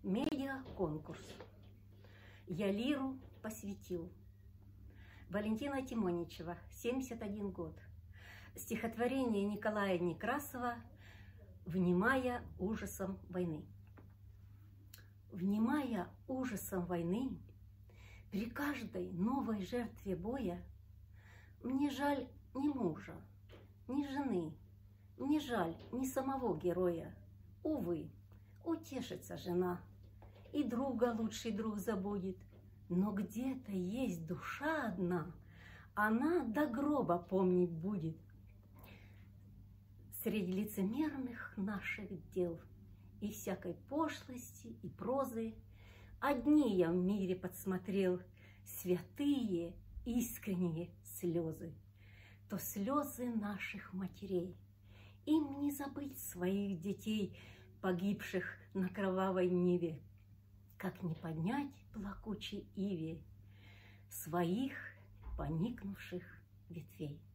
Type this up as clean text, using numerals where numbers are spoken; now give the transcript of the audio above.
Медиа-конкурс. Я лиру посвятил. Валентина Тимоничева, 71 год. Стихотворение Николая Некрасова «Внимая ужасом войны». Внимая ужасом войны, при каждой новой жертве боя, мне жаль ни мужа, ни жены, мне жаль ни самого героя. Увы, утешится жена, и друга лучший друг забудет, но где-то есть душа одна, она до гроба помнить будет. Среди лицемерных наших дел и всякой пошлости и прозы одни я в мире подсмотрел святые искренние слезы. То слезы наших матерей, им не забыть своих детей, погибших на кровавой ниве, как не поднять плакучей иве своих поникнувших ветвей.